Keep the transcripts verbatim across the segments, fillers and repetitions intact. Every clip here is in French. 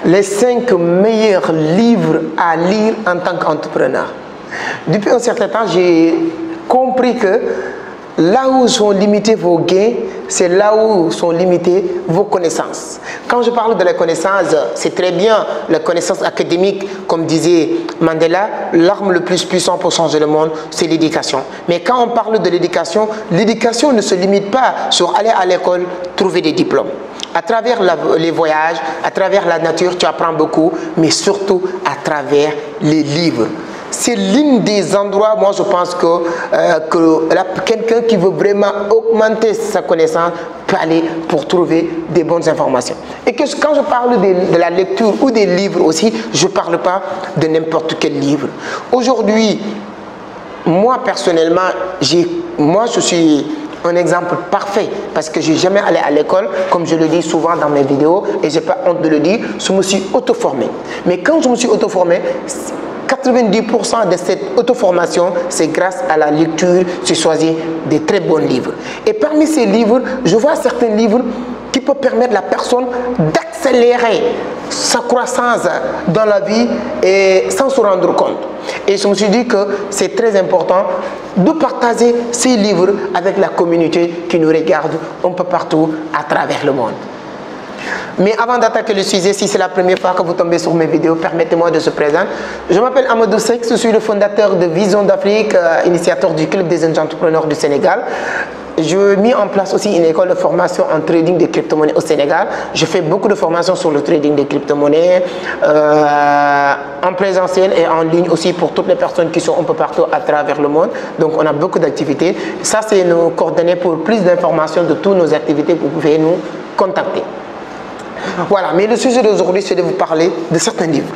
les cinq meilleurs livres à lire en tant qu'entrepreneur. Depuis un certain temps, j'ai compris que là où sont limités vos gains, c'est là où sont limitées vos connaissances. Quand je parle de la connaissance, c'est très bien la connaissance académique, comme disait Mandela, l'arme le plus puissante pour changer le monde, c'est l'éducation. Mais quand on parle de l'éducation, l'éducation ne se limite pas sur aller à l'école, trouver des diplômes. À travers la, les voyages, à travers la nature, tu apprends beaucoup, mais surtout à travers les livres. C'est l'un des endroits, moi je pense que, euh, que quelqu'un qui veut vraiment augmenter sa connaissance peut aller pour trouver des bonnes informations. Et que quand je parle de, de la lecture ou des livres aussi, je ne parle pas de n'importe quel livre. Aujourd'hui, moi personnellement, moi je suis un exemple parfait parce que je n'ai jamais allé à l'école, comme je le dis souvent dans mes vidéos, et je n'ai pas honte de le dire, je me suis auto-formé. Mais quand je me suis auto-formé, quatre-vingt-dix pour cent de cette auto-formation, c'est grâce à la lecture, j'ai choisi des très bons livres. Et parmi ces livres, je vois certains livres qui peuvent permettre à la personne d'accélérer sa croissance dans la vie et sans se rendre compte. Et je me suis dit que c'est très important de partager ces livres avec la communauté qui nous regarde un peu partout à travers le monde. Mais avant d'attaquer le sujet, si c'est la première fois que vous tombez sur mes vidéos, permettez-moi de se présenter. Je m'appelle Amadou Seck, je suis le fondateur de Vision d'Afrique, euh, initiateur du Club des jeunes entrepreneurs du Sénégal. Je mis en place aussi une école de formation en trading de crypto-monnaies au Sénégal. Je fais beaucoup de formations sur le trading de crypto-monnaies, euh, en présentiel et en ligne aussi pour toutes les personnes qui sont un peu partout à travers le monde. Donc on a beaucoup d'activités. Ça, c'est nos coordonnées pour plus d'informations de toutes nos activités. Vous pouvez nous contacter. Voilà, mais le sujet d'aujourd'hui, c'est de vous parler de certains livres.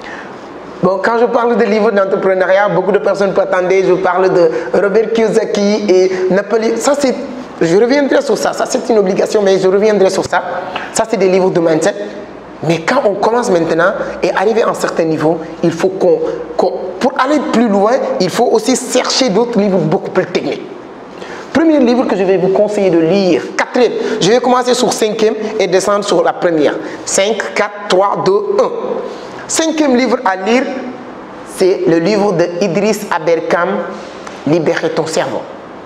Bon, quand je parle de livres d'entrepreneuriat, beaucoup de personnes peuvent attendre, je parle de Robert Kiyosaki et Napoléon. Ça, c'est, je reviendrai sur ça, ça c'est une obligation, mais je reviendrai sur ça. Ça, c'est des livres de mindset. Mais quand on commence maintenant et arriver à un certain niveau, il faut qu'on, qu'on pour aller plus loin, il faut aussi chercher d'autres livres beaucoup plus techniques. Premier livre que je vais vous conseiller de lire, quatrième, je vais commencer sur cinquième et descendre sur la première. cinq, quatre, trois, deux, un. Cinquième livre à lire, c'est le livre de Idriss Aberkane, Libérer ton cerveau.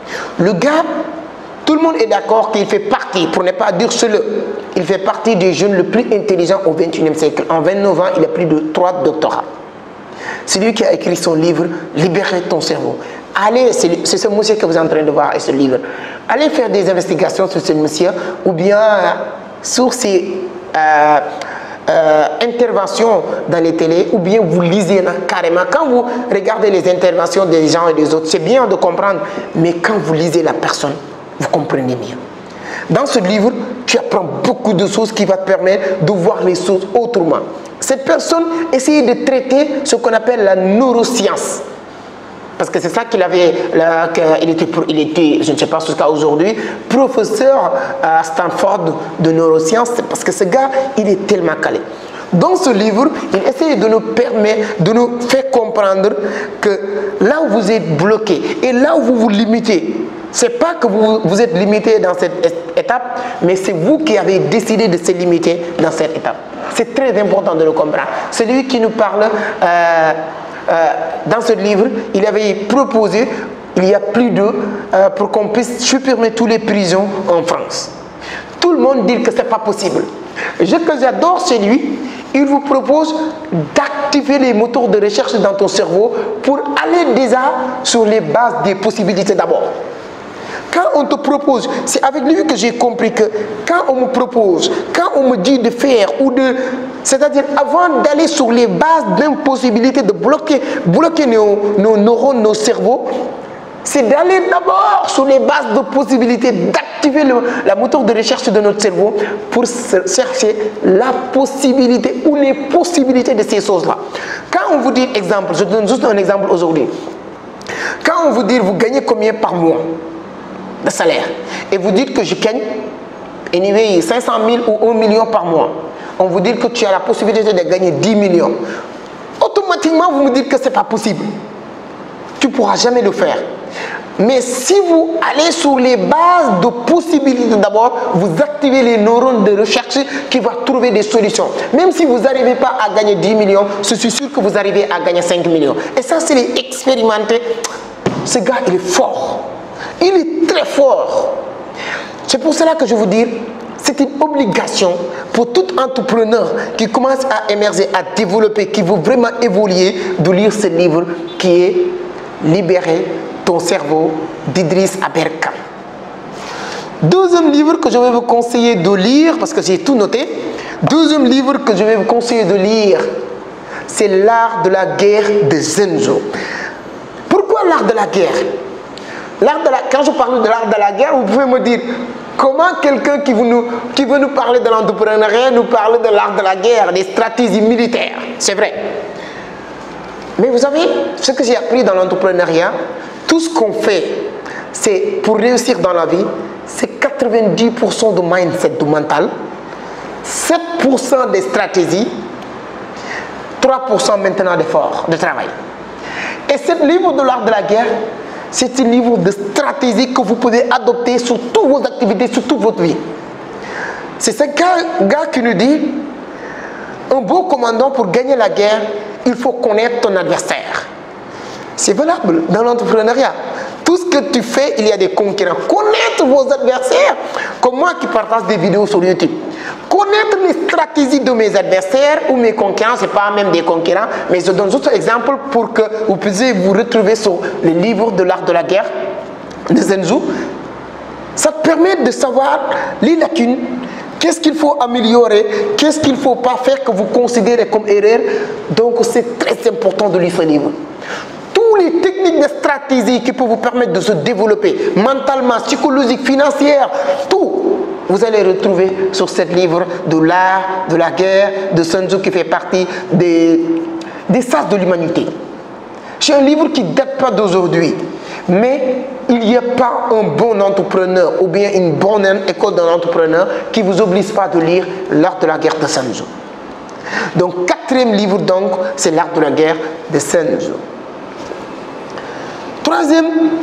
Le gars, tout le monde est d'accord qu'il fait partie, pour ne pas dire seul, il fait partie des jeunes les plus intelligents au vingt et unième siècle. En vingt-neuf ans, il a plus de trois doctorats. C'est lui qui a écrit son livre Libérer ton cerveau. Allez, c'est ce monsieur que vous êtes en train de voir et ce livre. Allez faire des investigations sur ce monsieur ou bien euh, sur ses euh, euh, interventions dans les télés ou bien vous lisez là, carrément. Quand vous regardez les interventions des gens et des autres, c'est bien de comprendre, mais quand vous lisez la personne, vous comprenez mieux. Dans ce livre, tu apprends beaucoup de choses qui vont te permettre de voir les choses autrement. Cette personne essaye de traiter ce qu'on appelle la neuroscience. Parce que c'est ça qu'il avait, là, il, était, il était, je ne sais pas jusqu'à aujourd'hui, professeur à Stanford de neurosciences, parce que ce gars, il est tellement calé. Dans ce livre, il essaie de nous permettre, de nous faire comprendre que là où vous êtes bloqué et là où vous vous limitez, ce n'est pas que vous, vous êtes limité dans cette étape, mais c'est vous qui avez décidé de se limiter dans cette étape. C'est très important de le comprendre. Celui qui nous parle... Euh, Euh, dans ce livre, il avait proposé, il y a plus de, euh, pour qu'on puisse supprimer toutes les prisons en France. Tout le monde dit que ce n'est pas possible. Ce que j'adore chez lui, il vous propose d'activer les moteurs de recherche dans ton cerveau pour aller déjà sur les bases des possibilités d'abord. Quand on te propose, c'est avec lui que j'ai compris que quand on me propose, quand on me dit de faire ou de... C'est-à-dire avant d'aller sur les bases d'impossibilité de bloquer, bloquer nos, nos neurones, nos cerveaux, c'est d'aller d'abord sur les bases de possibilités, d'activer la moteur de recherche de notre cerveau pour chercher la possibilité ou les possibilités de ces choses-là. Quand on vous dit, exemple, je donne juste un exemple aujourd'hui. Quand on vous dit, vous gagnez combien par mois de salaire, et vous dites que je gagne anyway, cinq cent mille ou un million par mois, on vous dit que tu as la possibilité de gagner dix millions, automatiquement vous me dites que ce n'est pas possible. Tu ne pourras jamais le faire. Mais si vous allez sur les bases de possibilités d'abord, vous activez les neurones de recherche qui vont trouver des solutions. Même si vous n'arrivez pas à gagner dix millions, je suis sûr que vous arrivez à gagner cinq millions. Et ça, c'est expérimenté. Ce gars, il est fort. Il est très fort. C'est pour cela que je vous dis, c'est une obligation pour tout entrepreneur qui commence à émerger, à développer, qui veut vraiment évoluer, de lire ce livre qui est Libérer ton cerveau d'Idriss Aberkan. Deuxième livre que je vais vous conseiller de lire, parce que j'ai tout noté, deuxième livre que je vais vous conseiller de lire, c'est L'art de la guerre de Sun Tzu. Pourquoi l'art de la guerre? L'art de la, quand je parle de l'art de la guerre, vous pouvez me dire, comment quelqu'un qui, qui veut nous parler de l'entrepreneuriat nous parle de l'art de la guerre, des stratégies militaires? C'est vrai. Mais vous savez, ce que j'ai appris dans l'entrepreneuriat, tout ce qu'on fait, c'est pour réussir dans la vie, c'est quatre-vingt-dix pour cent de mindset, du mental, sept pour cent des stratégies, trois pour cent maintenant d'efforts, de travail. Et ce livre de l'art de la guerre, c'est un livre de stratégie que vous pouvez adopter sur toutes vos activités, sur toute votre vie. C'est ce gars, gars qui nous dit, un bon commandant pour gagner la guerre, il faut connaître ton adversaire. C'est valable dans l'entrepreneuriat. Tout ce que tu fais, il y a des concurrents. Connaître vos adversaires, comme moi qui partage des vidéos sur YouTube. Connaître les stratégies de mes adversaires ou mes concurrents, ce n'est pas même des concurrents, mais je donne juste un exemple pour que vous puissiez vous retrouver sur les livres de l'art de la guerre de Sun Tzu. Ça te permet de savoir les lacunes, qu'est-ce qu'il faut améliorer, qu'est-ce qu'il ne faut pas faire que vous considérez comme erreur. Donc c'est très important de lire ce livre. Toutes les techniques de stratégie qui peuvent vous permettre de se développer mentalement, psychologique, financière, tout, vous allez retrouver sur ce livre de l'art de la guerre de Sun Tzu qui fait partie des, des sages de l'humanité. C'est un livre qui ne date pas d'aujourd'hui, mais il n'y a pas un bon entrepreneur ou bien une bonne école d'un entrepreneur qui ne vous oblige pas de lire l'art de la guerre de Sun Tzu. Donc, quatrième livre, donc, c'est l'art de la guerre de Sun Tzu. Troisième,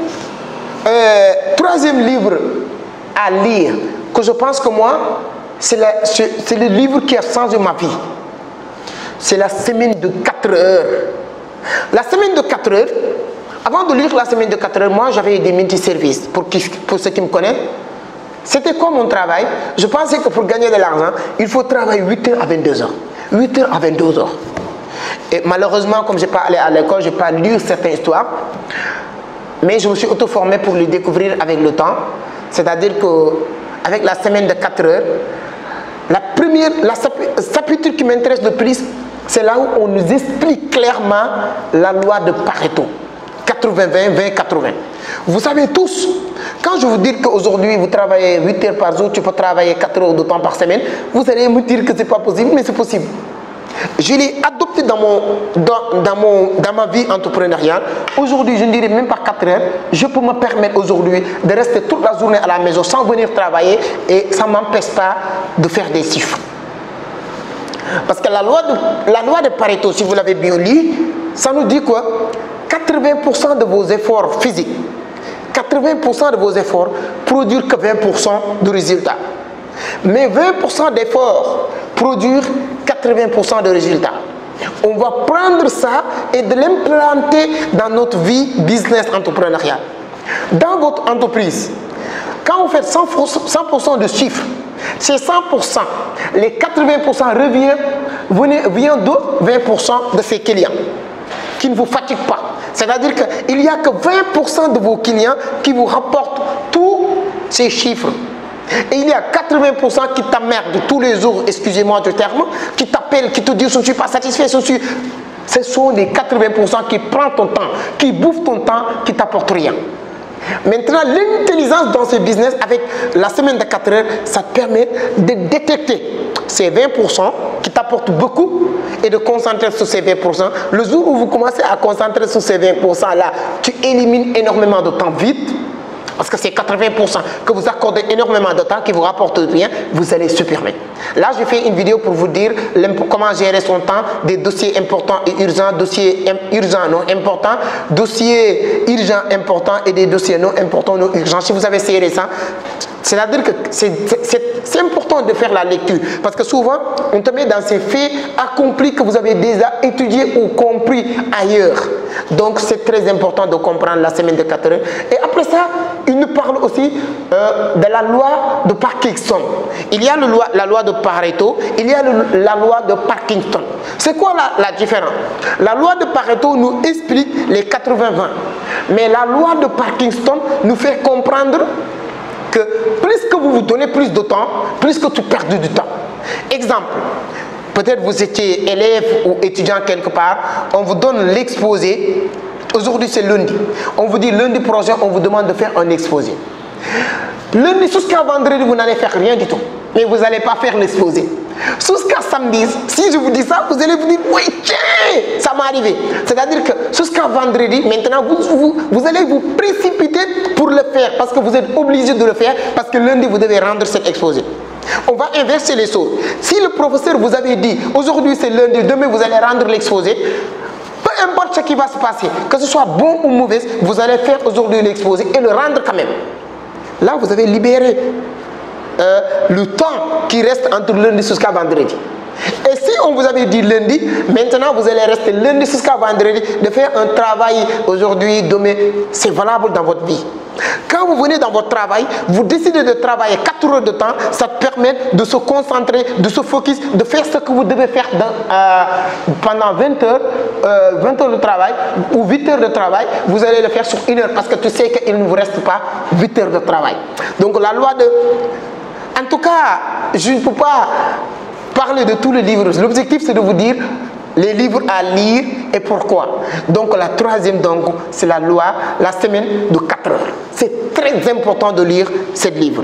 euh, troisième livre à lire, que je pense que moi, c'est le livre qui a changé ma vie. C'est la semaine de quatre heures. La semaine de quatre heures, avant de lire la semaine de quatre heures, moi j'avais des multiservices. Pour, qui, pour ceux qui me connaissent, c'était quoi mon travail? Je pensais que pour gagner de l'argent, il faut travailler huit heures à vingt-deux heures. huit heures à vingt-deux heures. Et malheureusement, comme je n'ai pas allé à l'école, je n'ai pas lu certaines histoires. Mais je me suis auto-formé pour les découvrir avec le temps. C'est-à-dire qu'avec la semaine de quatre heures, la première, la chapitre qui m'intéresse le plus, c'est là où on nous explique clairement la loi de Pareto. quatre-vingts vingt, vingt quatre-vingts. Vous savez tous, quand je vous dis qu'aujourd'hui vous travaillez huit heures par jour, tu peux travailler quatre heures de temps par semaine, vous allez me dire que ce n'est pas possible, mais c'est possible. Je l'ai adopté dans, mon, dans, dans, mon, dans ma vie entrepreneuriale. Aujourd'hui, je ne dirais même pas quatre heures. Je peux me permettre aujourd'hui de rester toute la journée à la maison sans venir travailler et ça ne m'empêche pas de faire des chiffres. Parce que la loi de, la loi de Pareto, si vous l'avez bien lu, ça nous dit quoi? quatre-vingts pour cent de vos efforts physiques, quatre-vingts pour cent de vos efforts produisent que vingt pour cent de résultats. Mais vingt pour cent d'efforts produisent quatre-vingts pour cent de résultats. On va prendre ça et de l'implanter dans notre vie business entrepreneuriale. Dans votre entreprise, quand vous faites cent pour cent de chiffres, c'est cent pour cent. Les quatre-vingts pour cent revient, vient de vingt pour cent de ses clients qui ne vous fatiguent pas. C'est-à-dire qu'il n'y a que vingt pour cent de vos clients qui vous rapportent tous ces chiffres. Et il y a quatre-vingts pour cent qui t'emmerdent tous les jours, excusez-moi du terme, qui t'appellent, qui te disent je ne suis pas satisfait, je suis... Ce sont les quatre-vingts pour cent qui prennent ton temps, qui bouffent ton temps, qui ne t'apportent rien. Maintenant, l'intelligence dans ce business, avec la semaine de quatre heures, ça te permet de détecter ces vingt pour cent qui t'apportent beaucoup et de concentrer sur ces vingt pour cent. Le jour où vous commencez à concentrer sur ces vingt pour cent là, tu élimines énormément de temps vite. parce que c'est quatre-vingts pour cent que vous accordez énormément de temps, qui vous rapporte rien, vous allez supprimer. Là, je fais une vidéo pour vous dire comment gérer son temps, des dossiers importants et urgents, dossiers urgents non importants, dossiers urgents importants et des dossiers non importants non urgents. Si vous avez serré ça, c'est-à-dire que c'est important de faire la lecture, parce que souvent, on te met dans ces faits accomplis que vous avez déjà étudiés ou compris ailleurs. Donc, c'est très important de comprendre la semaine de quatre heures. Et après ça, il nous parle aussi euh, de la loi de Parkinson. Il y a le loi, la loi de Pareto, il y a le, la loi de Parkinson. C'est quoi la, la différence? La loi de Pareto nous explique les quatre-vingts vingt. Mais la loi de Parkinson nous fait comprendre que plus que vous vous donnez plus de temps, plus que tu perds du temps. Exemple, peut-être vous étiez élève ou étudiant quelque part, on vous donne l'exposé. Aujourd'hui c'est lundi. On vous dit lundi prochain, on vous demande de faire un exposé. Lundi jusqu'à vendredi, vous n'allez faire rien du tout. Mais vous n'allez pas faire l'exposé. Jusqu'à samedi, si je vous dis ça, vous allez vous dire, oui, tiens, ça m'est arrivé. C'est-à-dire que jusqu'à vendredi, maintenant, vous, vous, vous allez vous précipiter pour le faire, parce que vous êtes obligé de le faire, parce que lundi, vous devez rendre cet exposé. On va inverser les choses. Si le professeur vous avait dit, aujourd'hui c'est lundi, demain vous allez rendre l'exposé, peu importe ce qui va se passer, que ce soit bon ou mauvais, vous allez faire aujourd'hui l'exposé et le rendre quand même. Là, vous avez libéré euh, le temps qui reste entre lundi jusqu'à vendredi. Et si on vous avait dit lundi, maintenant vous allez rester lundi jusqu'à vendredi de faire un travail aujourd'hui, demain, c'est valable dans votre vie. Quand vous venez dans votre travail, vous décidez de travailler quatre heures de temps, ça permet de se concentrer, de se focus, de faire ce que vous devez faire dans, euh, pendant vingt heures, euh, vingt heures de travail ou huit heures de travail, vous allez le faire sur une heure parce que tu sais qu'il ne vous reste pas huit heures de travail. Donc la loi de... En tout cas, je ne peux pas parler de tous les livres. L'objectif c'est de vous dire les livres à lire et pourquoi. Donc la troisième, donc, c'est la loi, la semaine de quatre heures. C'est très important de lire ce livre.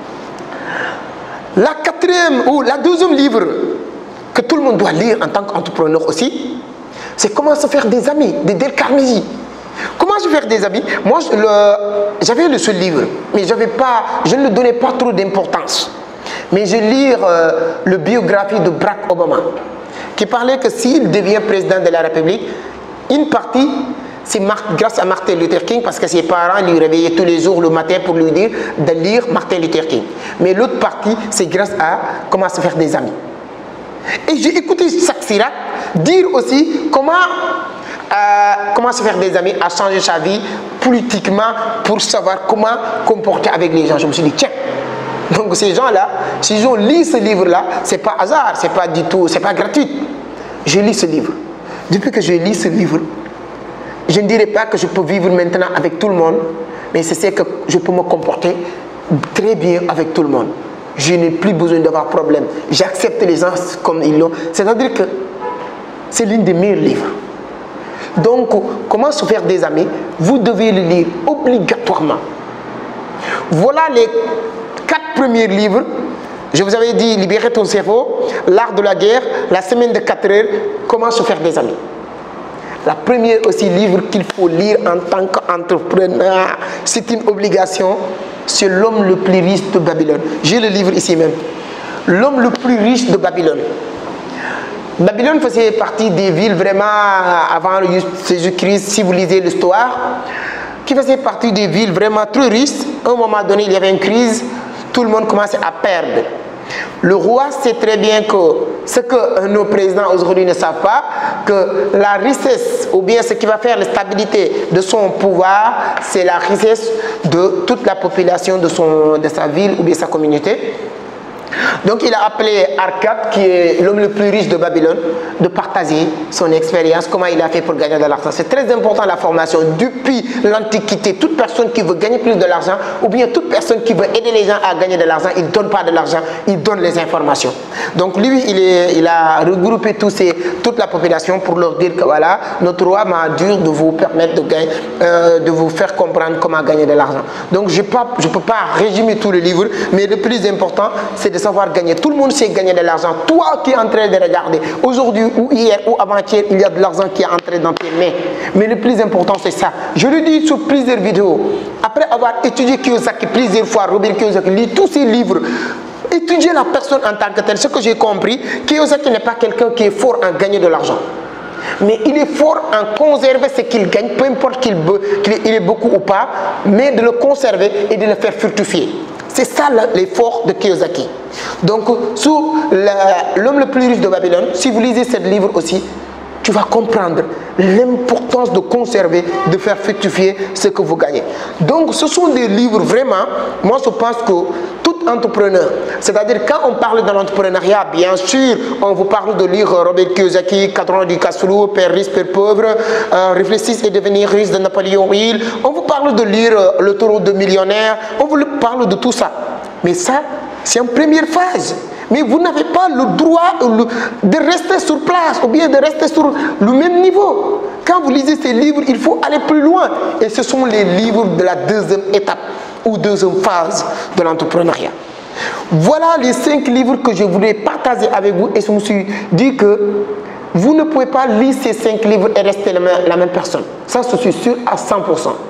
La quatrième ou la deuxième livre que tout le monde doit lire en tant qu'entrepreneur aussi, c'est comment se faire des amis, de Dale Carnegie. Comment se faire des amis? Moi, j'avais le seul livre, mais j'avais pas, je ne lui donnais pas trop d'importance. Mais je lis euh, le biographie de Barack Obama, qui parlait que s'il devient président de la République, une partie, c'est grâce à Martin Luther King, parce que ses parents lui réveillaient tous les jours le matin pour lui dire de lire Martin Luther King. Mais l'autre partie, c'est grâce à comment se faire des amis. Et j'ai écouté Jacques Chirac dire aussi comment, euh, comment se faire des amis, a changé sa vie politiquement pour savoir comment comporter avec les gens. Je me suis dit, tiens, donc ces gens-là, s'ils ont lu ce livre-là, c'est pas hasard, c'est pas du tout, c'est pas gratuit. Je lis ce livre. Depuis que je lis ce livre, je ne dirais pas que je peux vivre maintenant avec tout le monde, mais c'est que je peux me comporter très bien avec tout le monde. Je n'ai plus besoin d'avoir problème. J'accepte les gens comme ils l'ont. C'est-à-dire que c'est l'un des meilleurs livres. Donc, comment se faire des amis? Vous devez le lire obligatoirement. Voilà les quatre premiers livres. Je vous avais dit Libérer ton cerveau, L'art de la guerre, La semaine de quatre heures, Comment se faire des amis. La première aussi livre qu'il faut lire en tant qu'entrepreneur, c'est une obligation, c'est L'homme le plus riche de Babylone. J'ai le livre ici même. L'homme le plus riche de Babylone. Babylone faisait partie des villes vraiment avant Jésus-Christ, si vous lisez l'histoire, qui faisait partie des villes vraiment très riches. À un moment donné, il y avait une crise, tout le monde commençait à perdre. Le roi sait très bien que ce que nos présidents aujourd'hui ne savent pas, que la richesse, ou bien ce qui va faire la stabilité de son pouvoir, c'est la richesse de toute la population de, son, de sa ville ou de sa communauté. Donc il a appelé Arcade, qui est l'homme le plus riche de Babylone, de partager son expérience, comment il a fait pour gagner de l'argent. C'est très important la formation. Depuis l'Antiquité, toute personne qui veut gagner plus de l'argent, ou bien toute personne qui veut aider les gens à gagner de l'argent, il ne donne pas de l'argent, il donne les informations. Donc lui, il, est, il a regroupé tous ces, toute la population pour leur dire que voilà, notre roi m'a dû de vous permettre de gagner, euh, de vous faire comprendre comment gagner de l'argent. Donc je ne peux pas résumer tous les livres, mais le plus important, c'est de savoir gagner. Tout le monde sait gagner de l'argent. Toi qui es en train de regarder, aujourd'hui ou hier ou avant-hier, il y a de l'argent qui est entré dans tes mains. Mais le plus important, c'est ça. Je le dis sur plusieurs vidéos. Après avoir étudié Kiyosaki plusieurs fois, Robert Kiyosaki lit tous ses livres, étudier la personne en tant que telle. Ce que j'ai compris, Kiyosaki n'est pas quelqu'un qui est fort en gagner de l'argent. Mais il est fort en conserver ce qu'il gagne, peu importe qu'il qu'il ait beaucoup ou pas, mais de le conserver et de le faire fructifier. C'est ça l'effort de Kiyosaki. Donc, sur l'homme le plus riche de Babylone, si vous lisez ce livre aussi, tu vas comprendre l'importance de conserver, de faire fructifier ce que vous gagnez. Donc, ce sont des livres vraiment, moi je pense que tout entrepreneur, c'est-à-dire quand on parle de l'entrepreneuriat, bien sûr, on vous parle de lire Robert Kiyosaki, Cadran du Cassoulo, Père riche, Père pauvre, euh, Réfléchissez et devenir riche de Napoléon Hill, on vous parle de lire euh, Le Taureau de millionnaire, on vous parle de tout ça. Mais ça, c'est en première phase. Mais vous n'avez pas le droit de rester sur place ou bien de rester sur le même niveau. Quand vous lisez ces livres, il faut aller plus loin. Et ce sont les livres de la deuxième étape ou deuxième phase de l'entrepreneuriat. Voilà les cinq livres que je voulais partager avec vous et je me suis dit que vous ne pouvez pas lire ces cinq livres et rester la même, la même personne. Ça, je suis sûr à cent pour cent.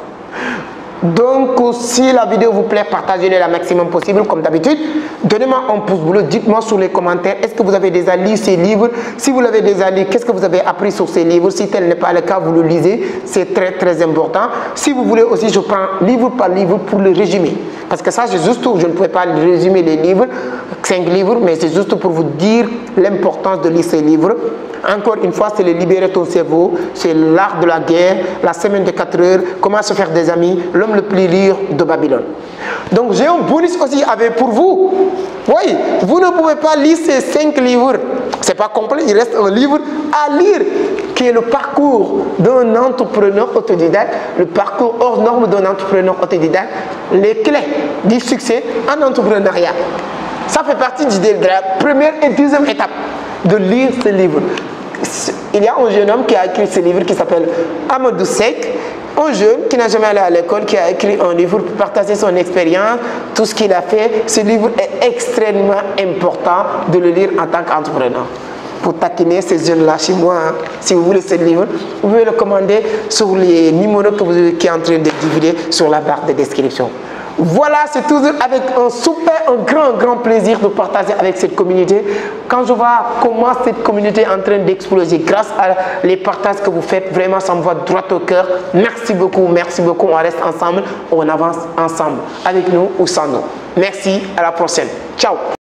Donc, si la vidéo vous plaît, partagez-la le maximum possible, comme d'habitude. Donnez-moi un pouce bleu, dites-moi sur les commentaires, est-ce que vous avez déjà lu ces livres? Si vous l'avez déjà lu, qu'est-ce que vous avez appris sur ces livres? Si tel n'est pas le cas, vous le lisez, c'est très très important. Si vous voulez aussi, je prends livre par livre pour le résumer. Parce que ça, c'est juste, je ne pouvais pas résumer les livres, cinq livres, mais c'est juste pour vous dire l'importance de lire ces livres. Encore une fois, c'est le libérer ton cerveau, c'est l'art de la guerre, la semaine de quatre heures, comment se faire des amis, l'homme le plus libre de Babylone. Donc j'ai un bonus aussi avec pour vous. Oui, vous ne pouvez pas lire ces cinq livres. C'est pas complet, il reste un livre à lire qui est le parcours d'un entrepreneur autodidacte, le parcours hors norme d'un entrepreneur autodidacte, les clés du succès en entrepreneuriat. Ça fait partie de la première et deuxième étape de lire ce livre. Il y a un jeune homme qui a écrit ce livre qui s'appelle Amadou Seck, un jeune qui n'a jamais allé à l'école, qui a écrit un livre pour partager son expérience, tout ce qu'il a fait. Ce livre est extrêmement important de le lire en tant qu'entrepreneur. Pour taquiner ces jeunes-là chez moi, hein. Si vous voulez ce livre, vous pouvez le commander sur les numéros que vous avez, qui est en train de diviser sur la barre de description. Voilà, c'est toujours avec un super, un grand, grand plaisir de partager avec cette communauté. Quand je vois comment cette communauté est en train d'exploser grâce à les partages que vous faites, vraiment, ça me va droit au cœur. Merci beaucoup, merci beaucoup. On reste ensemble, on avance ensemble, avec nous ou sans nous. Merci, à la prochaine. Ciao.